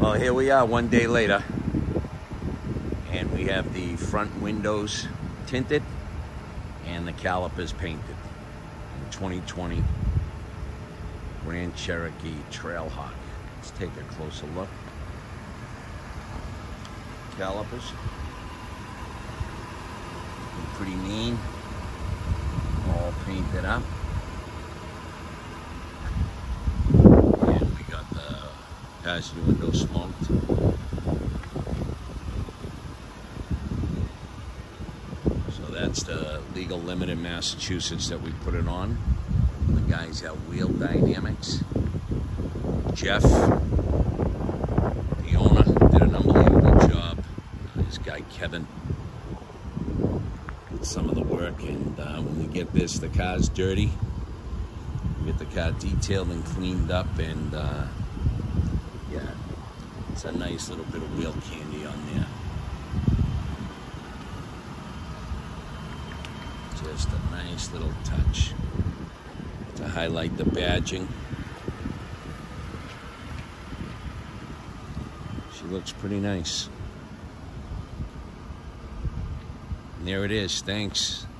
Well, here we are 1 day later, and we have the front windows tinted and the calipers painted. In 2020 Grand Cherokee Trailhawk. Let's take a closer look. Calipers, pretty mean, all painted up. And we got the passenger window smoked. So that's the legal limit in Massachusetts that we put it on. The guys at Wheel Dynamix. Jeff, the owner, did an unbelievable job. This guy Kevin did some of the work, and when we get this, the car's dirty. We get the car detailed and cleaned up, and yeah, it's a nice little bit of wheel candy on there. Just a nice little touch to highlight the badging. She looks pretty nice. And there it is. Thanks.